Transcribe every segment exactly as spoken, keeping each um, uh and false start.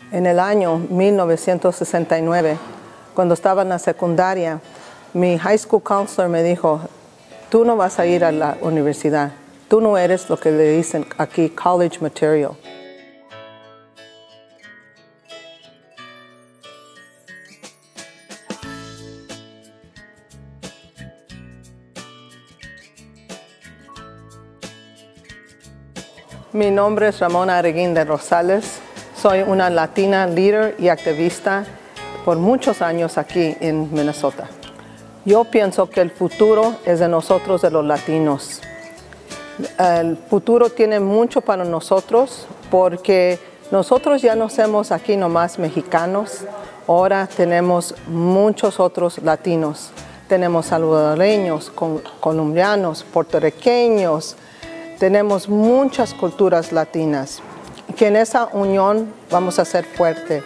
En el año mil novecientos sesenta y nueve, cuando estaba en la secundaria, mi high school counselor me dijo, tú no vas a ir a la universidad, tú no eres lo que le dicen aquí college material. Mi nombre es Ramona Arguín de Rosales. Soy una latina líder y activista por muchos años aquí en Minnesota. Yo pienso que el futuro es de nosotros, de los latinos. El futuro tiene mucho para nosotros porque nosotros ya no somos aquí nomás mexicanos. Ahora tenemos muchos otros latinos. Tenemos salvadoreños, colombianos, puertorriqueños. Tenemos muchas culturas latinas. Que en esa unión vamos a ser fuertes.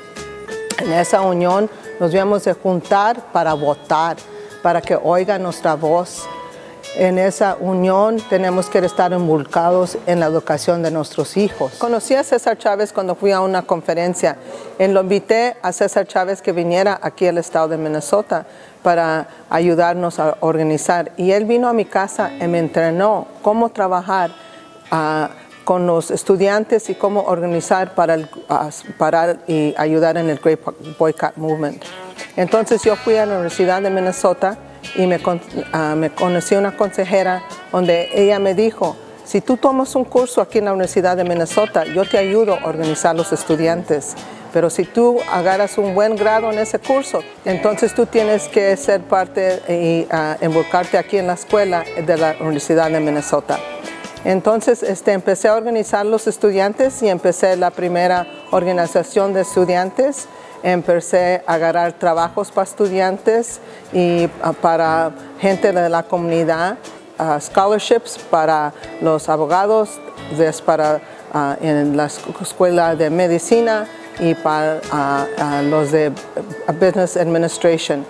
En esa unión nos vamos a juntar para votar, para que oigan nuestra voz. En esa unión tenemos que estar involucrados en la educación de nuestros hijos. Conocí a César Chávez cuando fui a una conferencia. Y lo invité a César Chávez que viniera aquí al estado de Minnesota para ayudarnos a organizar. Y él vino a mi casa y me entrenó cómo trabajar uh, con los estudiantes y cómo organizar para el, uh, parar y ayudar en el Great Boycott Movement. Entonces yo fui a la Universidad de Minnesota y me, uh, me conocí una consejera donde ella me dijo, si tú tomas un curso aquí en la Universidad de Minnesota, yo te ayudo a organizar los estudiantes. Pero si tú agarras un buen grado en ese curso, entonces tú tienes que ser parte y uh, involucrarte aquí en la escuela de la Universidad de Minnesota. Entonces este, empecé a organizar los estudiantes y empecé la primera organización de estudiantes. Empecé a agarrar trabajos para estudiantes y uh, para gente de la comunidad, uh, scholarships para los abogados, para, uh, en la escuela de medicina y para uh, uh, los de Business Administration.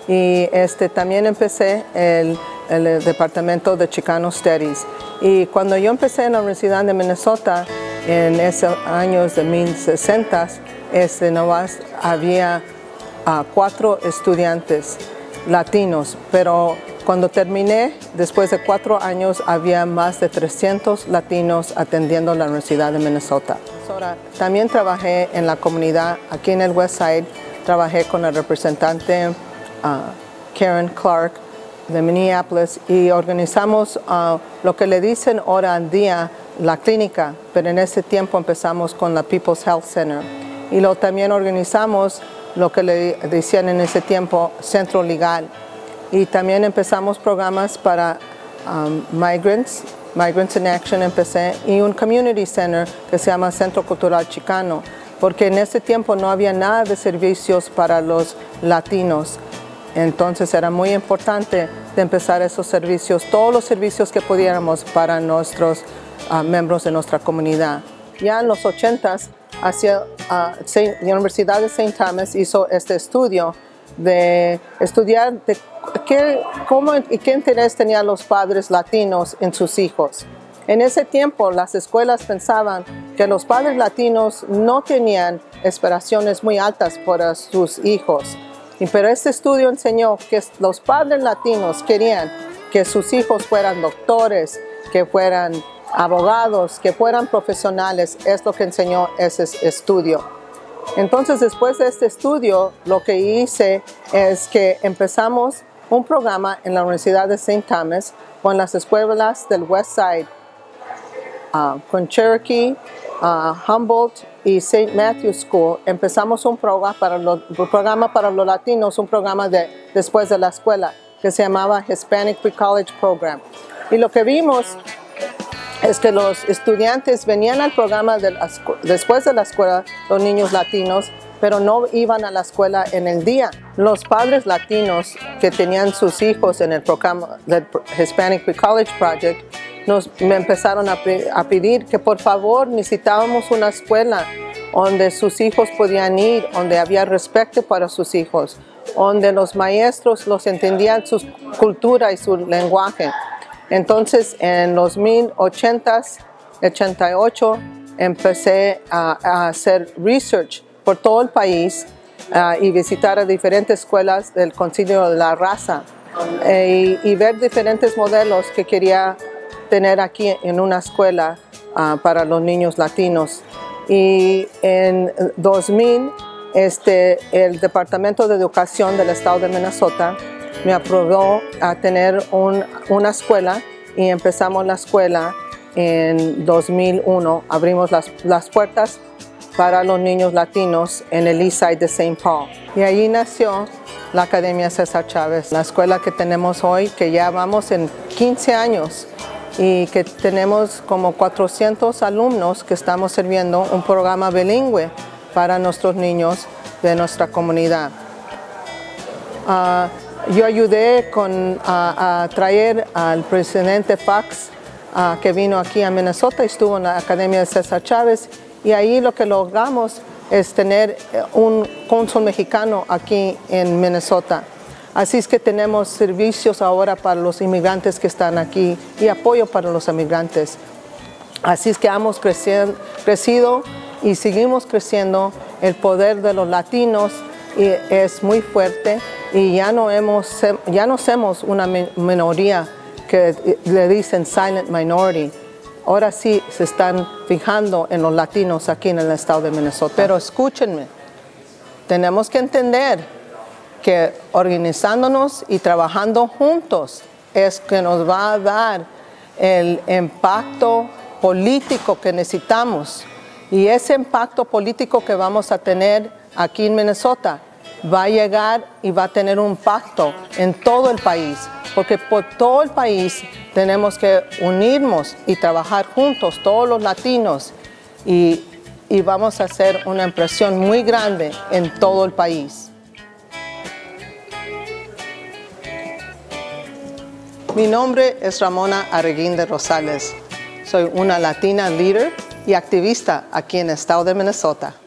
Y este, también empecé el, el departamento de Chicano Studies. Y cuando yo empecé en la Universidad de Minnesota, en esos años de mil sesenta, este, nomás había uh, cuatro estudiantes latinos, pero cuando terminé, después de cuatro años, había más de trescientos latinos atendiendo la Universidad de Minnesota. Ahora, también trabajé en la comunidad, aquí en el West Side, trabajé con la representante uh, Karen Clark de Minneapolis y organizamos uh, lo que le dicen ahora en día la clínica, pero en ese tiempo empezamos con la People's Health Center. Y lo, también organizamos lo que le decían en ese tiempo centro legal. Y también empezamos programas para um, migrants, Migrants in Action empecé, y un community center que se llama Centro Cultural Chicano, porque en ese tiempo no había nada de servicios para los latinos. Entonces era muy importante de empezar esos servicios, todos los servicios que pudiéramos para nuestros uh, miembros de nuestra comunidad. Ya en los ochentas, hacia uh, la Universidad de Saint Thomas hizo este estudio de estudiar de qué, cómo y qué interés tenían los padres latinos en sus hijos. En ese tiempo las escuelas pensaban que los padres latinos no tenían aspiraciones muy altas para sus hijos. Pero este estudio enseñó que los padres latinos querían que sus hijos fueran doctores, que fueran abogados, que fueran profesionales. Es lo que enseñó ese estudio. Entonces, después de este estudio, lo que hice es que empezamos un programa en la Universidad de Saint Thomas con las escuelas del West Side, uh, con Cherokee, uh, Humboldt y Saint Matthew School. Empezamos un programa para, los, un programa para los latinos, un programa de, después de la escuela, que se llamaba Hispanic Pre-College Program. Y lo que vimos es que los estudiantes venían al programa de la, después de la escuela, los niños latinos, pero no iban a la escuela en el día. Los padres latinos que tenían sus hijos en el programa del Hispanic Pre-College Project nos me empezaron a, a pedir que por favor necesitábamos una escuela donde sus hijos podían ir, donde había respeto para sus hijos, donde los maestros los entendían su cultura y su lenguaje. Entonces, en los mil ochenta, ochenta y ocho, empecé a, a hacer research por todo el país uh, y visitar a diferentes escuelas del Concilio de la Raza eh, y, y ver diferentes modelos que quería tener aquí en una escuela uh, para los niños latinos. Y en dos mil, este, el Departamento de Educación del Estado de Minnesota me aprobó a tener un, una escuela y empezamos la escuela en dos mil uno. Abrimos las, las puertas para los niños latinos en el East Side de Saint Paul. Y allí nació la Academia César Chávez, la escuela que tenemos hoy, que ya vamos en quince años y que tenemos como cuatrocientos alumnos que estamos sirviendo un programa bilingüe para nuestros niños de nuestra comunidad. Uh, Yo ayudé con, a, a traer al presidente Fox, uh, que vino aquí a Minnesota, estuvo en la Academia de César Chávez, y ahí lo que logramos es tener un cónsul mexicano aquí en Minnesota. Así es que tenemos servicios ahora para los inmigrantes que están aquí y apoyo para los inmigrantes. Así es que hemos crecido, crecido y seguimos creciendo. El poder de los latinos es muy fuerte. Y ya no, hemos, ya no somos una minoría que le dicen silent minority. Ahora sí se están fijando en los latinos aquí en el estado de Minnesota. Pero escúchenme, tenemos que entender que organizándonos y trabajando juntos es que nos va a dar el impacto político que necesitamos. Y ese impacto político que vamos a tener aquí en Minnesota va a llegar y va a tener un impacto en todo el país, porque por todo el país tenemos que unirnos y trabajar juntos, todos los latinos, y, y vamos a hacer una impresión muy grande en todo el país. Mi nombre es Ramona Arreguín Rosales. Soy una latina líder y activista aquí en el estado de Minnesota.